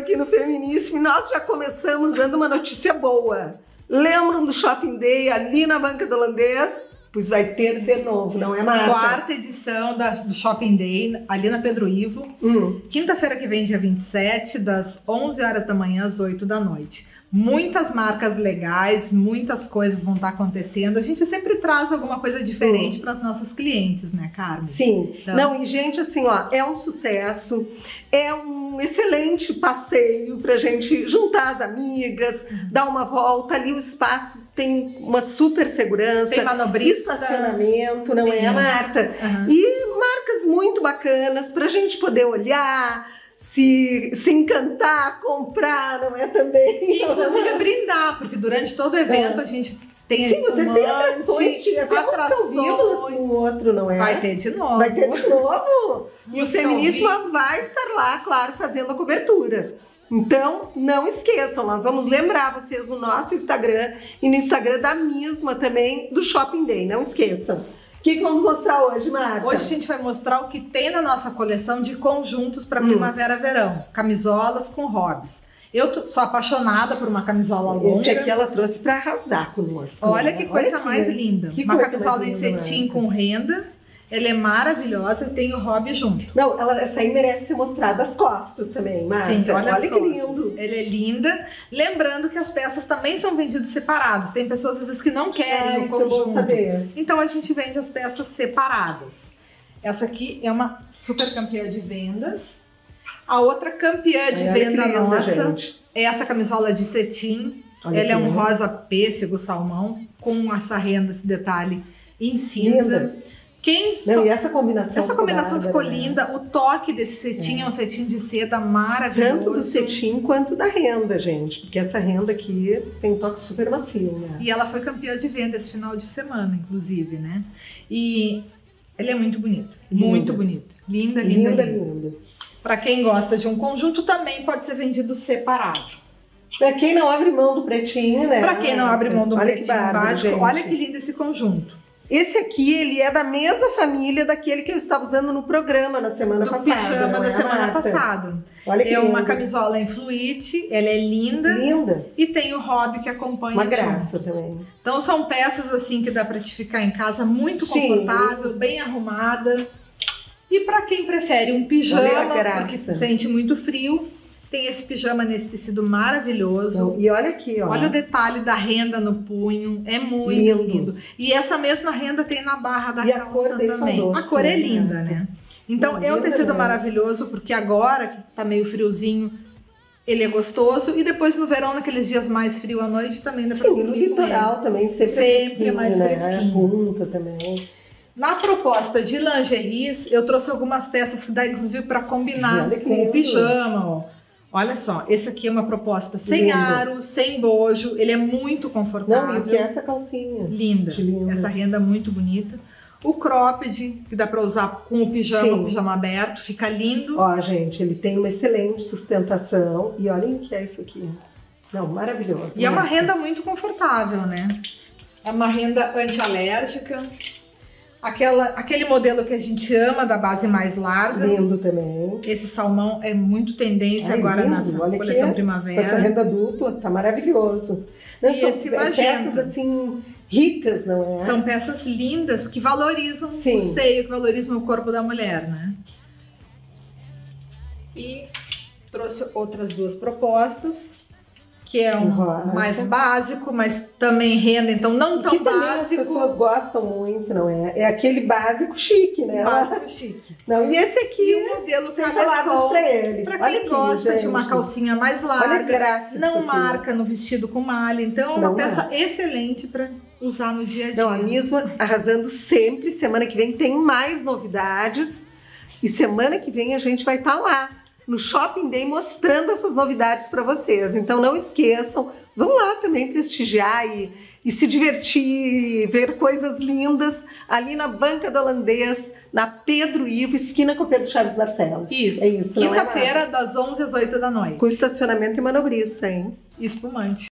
aqui no Feminíssimo e nós já começamos dando uma notícia boa. Lembram do Shopping Day ali na Banca do Holandês? Pois vai ter de novo, não é, Marta? Quarta edição do Shopping Day, ali na Pedro Ivo. Quinta-feira que vem, dia 27, das 11 horas da manhã às 8 da noite. Muitas marcas legais, muitas coisas vão estar acontecendo. A gente sempre traz alguma coisa diferente para as nossas clientes, né, Carmen? Sim. Então... Não, e gente, assim, ó, é um sucesso, é um excelente passeio pra gente juntar as amigas, dar uma volta. Ali o espaço tem uma super segurança. Tem manobrista. Estacionamento, não é, Marta? E marcas muito bacanas pra gente poder olhar, se encantar, comprar, não é também? E, inclusive brindar, porque durante todo o evento a gente tem sim, vocês têm atrações, atrações no outro, não é? Vai ter de novo. Vai ter de novo. E o Feminíssimo vai estar lá, claro, fazendo a cobertura. Então, não esqueçam, nós vamos lembrar vocês no nosso Instagram e no Instagram da mesma também, do Shopping Day, não esqueçam. O que vamos mostrar hoje, Marta? Hoje a gente vai mostrar o que tem na nossa coleção de conjuntos para primavera-verão. Camisolas com hobbies. Eu sou apaixonada por uma camisola longa. Esse aqui ela trouxe para arrasar conosco. Olha que coisa mais linda. Uma camisola em cetim com renda. Ela é maravilhosa e tem o hobby junto. Não, essa aí merece ser mostrada as costas também, Marta. Sim, olha que lindo. Ela é linda. Lembrando que as peças também são vendidas separadas. Tem pessoas às vezes que não querem o conjunto. Isso é bom saber. Então a gente vende as peças separadas. Essa aqui é uma super campeã de vendas. A outra campeã de venda nossa é essa camisola de cetim. Ela é um rosa pêssego salmão com essa renda, esse detalhe em cinza. Linda. E essa combinação? Essa combinação ficou linda. O toque desse cetim é um cetim de seda maravilhoso. Tanto do cetim quanto da renda, gente. Porque essa renda aqui tem um toque super macio, né? E ela foi campeã de venda esse final de semana, inclusive, né? E ela é muito bonita. Muito bonita. Linda, linda, linda. Para quem gosta de um conjunto, também pode ser vendido separado. Para quem não abre mão do pretinho, né? Para quem não abre mão do pretinho básico, gente. Olha que lindo esse conjunto. Esse aqui, ele é da mesma família daquele que eu estava usando no programa na semana passada. Do pijama da semana passada. Olha que lindo. Uma camisola em fluide, ela é linda. Linda. E tem o hobby que acompanha. Uma graça também. Então são peças assim que dá para te ficar em casa muito confortável, bem arrumada. E para quem prefere um pijama, porque sente muito frio, tem esse pijama nesse tecido maravilhoso. E olha aqui, ó. Olha o detalhe da renda no punho, é muito lindo. E essa mesma renda tem na barra da calça também. A cor é linda, né? Então é um tecido maravilhoso, porque agora que tá meio friozinho, ele é gostoso. E depois no verão, naqueles dias mais frio à noite, também dá pra dormir. No litoral também, sempre é mais fresquinho. Punta também. Na proposta de lingeries, eu trouxe algumas peças que dá inclusive para combinar com o pijama, ó. Olha só, esse aqui é uma proposta sem aro, sem bojo, ele é muito confortável. Não, e o que é essa calcinha? Linda. Essa renda muito bonita. O cropped, que dá para usar com o pijama aberto, fica lindo. Ó, gente, ele tem uma excelente sustentação e olhem o que é isso aqui. Não, maravilhoso. E é uma renda muito confortável, né? É uma renda anti-alérgica. Aquele modelo que a gente ama, da base mais larga. Lindo também. Esse salmão é muito tendência agora na coleção primavera. Com essa renda dupla, tá maravilhoso. Não, e são esse peças assim, ricas, não é? São peças lindas que valorizam o seio, que valorizam o corpo da mulher, né? E trouxe outras duas propostas. Que é mais básico, mas também renda, então não tão básico. As pessoas gostam muito, não é? É aquele básico chique, né? Básico chique. Não, e esse aqui é o modelo caleçol. Pra quem gosta de uma calcinha mais larga, não marca no vestido com malha, então é uma peça excelente para usar no dia a dia. Não, a mesma arrasando sempre. Semana que vem tem mais novidades e semana que vem a gente vai estar lá no Shopping Day mostrando essas novidades para vocês. Então não esqueçam, vão lá também prestigiar e se divertir, ver coisas lindas ali na Banca do Holandês, na Pedro Ivo, esquina com Pedro Chaves Barcelos. Isso. É isso. Quinta-feira, das 11 às 8 da noite. Com estacionamento e manobrista, hein? Espumante.